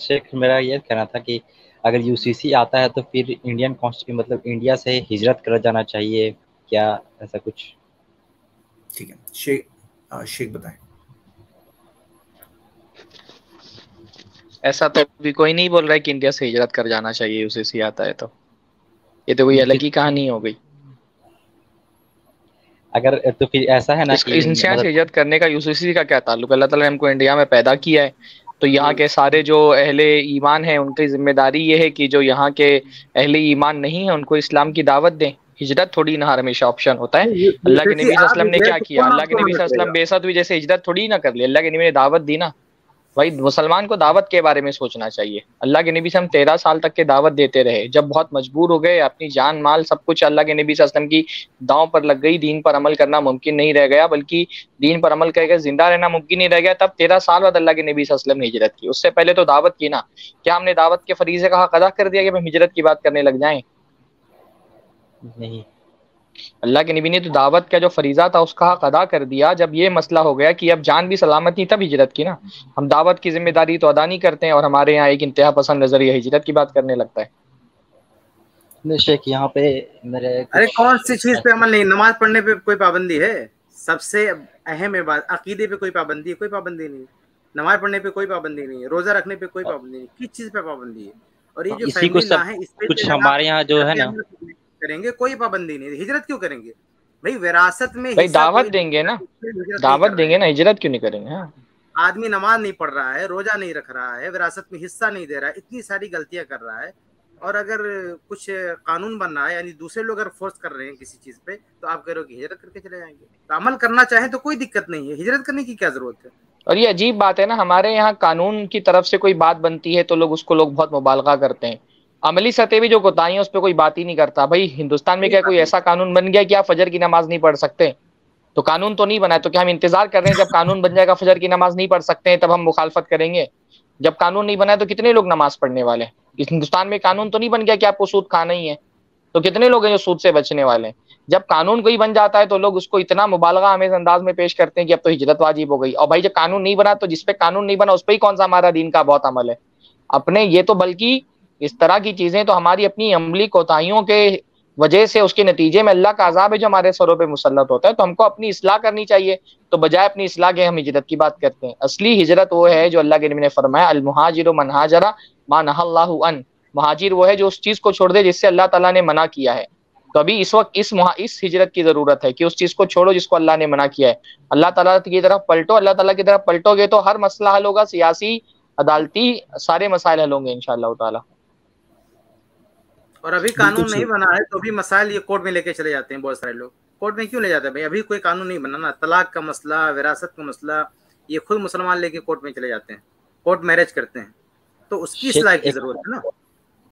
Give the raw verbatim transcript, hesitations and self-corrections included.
شیخ میرا یہ کہنا تھا کہ اگر یو سی سی آتا ہے تو پھر انڈین کانسٹیٹیوشن مطلب انڈیا سے ہجرت کر جانا چاہیے کیا ایسا کچھ؟ ٹھیک ہے شیخ شیخ بتائیں. ایسا تو ابھی کوئی نہیں بول رہا ہے کہ انڈیا سے ہجرت کر جانا چاہیے یو سی سی آتا ہے تو، یہ تو کوئی الگ ہی کہانی ہو گئی. اگر تو پھر ایسا ہے نا اس کہ انڈیا سے مطلب ہجرت کرنے کا یو سی سی کا کیا تعلق؟ اللہ تعالیٰ نے ہم کو انڈیا میں پیدا کیا ہے تو یہاں کے سارے جو اہل ایمان ہیں ان کی ذمہ داری یہ ہے کہ جو یہاں کے اہل ایمان نہیں ہیں ان کو اسلام کی دعوت دیں. ہجرت تھوڑی نہ ہمیشہ آپشن ہوتا ہے. اللہ کے نبی صلی اللہ علیہ وسلم نے کیا کیا؟ اللہ کے نبی صلی اللہ علیہ وسلم بے ساتھ بھی جیسے ہجرت تھوڑی نہ کر لی، اللہ کے نبی نے دعوت دی نا. بھائی مسلمان کو دعوت کے بارے میں سوچنا چاہیے. اللہ کے نبی سے ہم تیرہ سال تک کے دعوت دیتے رہے، جب بہت مجبور ہو گئے، اپنی جان مال سب کچھ اللہ کے نبی صلی اللہ علیہ وسلم کی داؤں پر لگ گئی، دین پر عمل کرنا ممکن نہیں رہ گیا، بلکہ دین پر عمل کر کے زندہ رہنا ممکن نہیں رہ گیا، تب تیرہ سال بعد اللہ کے نبی صلی اللہ علیہ وسلم نے ہجرت کی. اس سے پہلے تو دعوت کی نا. کیا ہم نے دعوت کے فریضے کا حق ادا کر دیا کہ ہم ہجرت کی بات کرنے لگ جائیں؟ نہیں. اللہ کے نبی نے تو دعوت کا جو فریضہ تھا اس کا حق ادا کر دیا. جب یہ مسئلہ ہو گیا کہ اب جان بھی سلامت نہیں تب ہجرت کی نا. ہم دعوت کی ذمہ داری تو ادا نہیں کرتے ہیں اور ہمارے یہاں ایک انتہا پسند نظریہ ہجرت کی بات کرنے لگتا ہے. شیخ یہاں پہ میرے ارے کون سی چیز پہ عمل نہیں؟ نماز پڑھنے پہ کوئی پابندی ہے؟ سب سے اہم بات عقیدے پہ کوئی پابندی ہے؟ کوئی پابندی نہیں. نماز پڑھنے پہ کوئی پابندی نہیں ہے. روزہ رکھنے پہ کوئی پابندی نہیں. کس چیز پہ پابندی ہے؟ اور یہ جو اسی کو فیملی سب لا ہے اس پہ کچھ ہمارے یہاں جو ہے نا کریں گے کوئی پابندی نہیں. ہجرت کیوں کریں گے بھائی؟ وراثت میں بھائی حصہ کوئی دعوت دیں گے نا، دعوت دیں گے نا، ہجرت کیوں نہیں کریں گے؟ آدمی نماز نہیں پڑھ رہا ہے، روزہ نہیں رکھ رہا ہے، وراثت میں حصہ نہیں دے رہا ہے، اتنی ساری غلطیاں کر رہا ہے، اور اگر کچھ قانون بن رہا ہے یعنی دوسرے لوگ اگر فورس کر رہے ہیں کسی چیز پہ تو آپ کہہ رہے ہو کہ ہجرت کر کے چلے جائیں گے. تو عمل کرنا چاہیں تو کوئی دقت نہیں ہے، ہجرت کرنے کی کیا ضرورت ہے؟ اور یہ عجیب بات ہے نا، ہمارے یہاں قانون کی طرف سے کوئی بات بنتی ہے تو لوگ اس کو لوگ بہت مبالغہ کرتے ہیں. عملی سطح بھی جو کوتاہی ہیں اس پہ کوئی بات ہی نہیں کرتا. بھائی ہندوستان میں کیا کوئی ایسا قانون بن گیا کہ آپ فجر کی نماز نہیں پڑھ سکتے؟ تو قانون تو نہیں بنا ہے، تو کیا ہم انتظار کر رہے ہیں جب قانون بن جائے گا فجر کی نماز نہیں پڑھ سکتے ہیں تب ہم مخالفت کریں گے؟ جب قانون نہیں بنا ہے تو کتنے لوگ نماز پڑھنے والے ہیں؟ اس ہندوستان میں قانون تو نہیں بن گیا کہ آپ کو سود کھانا ہی ہے، تو کتنے لوگ ہیں جو سود سے بچنے والے ہیں؟ جب قانون کوئی بن جاتا ہے تو لوگ اس کو اتنا مبالغہ آمیز انداز میں پیش کرتے ہیں کہ اب تو ہجرت واجب ہو گئی. اور بھائی جب قانون نہیں بنا تو جس پہ قانون نہیں بنا اس پہ ہی کون سا ہمارا دین کا بہت عمل ہے اپنے؟ یہ تو بلکہ اس طرح کی چیزیں تو ہماری اپنی عملی کوتاہیوں کے وجہ سے اس کے نتیجے میں اللہ کا عذاب ہے جو ہمارے سروں پہ مسلط ہوتا ہے. تو ہم کو اپنی اصلاح کرنی چاہیے، تو بجائے اپنی اصلاح کے ہم ہجرت کی بات کرتے ہیں. اصلی ہجرت وہ ہے جو اللہ کے نبی نے فرمایا المہاجر من ہاجر ما نہى اللہ عنہ. مہاجر وہ ہے جو اس چیز کو چھوڑ دے جس سے اللہ تعالیٰ نے منع کیا ہے. تو ابھی اس وقت اس مہا اس ہجرت کی ضرورت ہے کہ اس چیز کو چھوڑو جس کو اللہ نے منع کیا ہے. اللہ تعالیٰ کی طرف پلٹو، اللہ تعالیٰ کی طرف پلٹو گے تو ہر مسئلہ حل ہوگا، سیاسی، عدالتی، سارے مسائل حل ہوں گے انشاءاللہ تعالیٰ. اور ابھی قانون نہیں بنا ہے تو بھی مسائل یہ کورٹ میں لے کے چلے جاتے ہیں بہت سارے لوگ. کورٹ میں کیوں لے جاتے ہیں بھائی؟ ابھی کوئی قانون نہیں بنا نا. طلاق کا مسئلہ، وراثت کا مسئلہ، یہ خود مسلمان لے کے کورٹ میں چلے جاتے ہیں، کورٹ میرج کرتے ہیں. تو اس کی شیخ اصلاح کی ایک ضرورت ہے نا.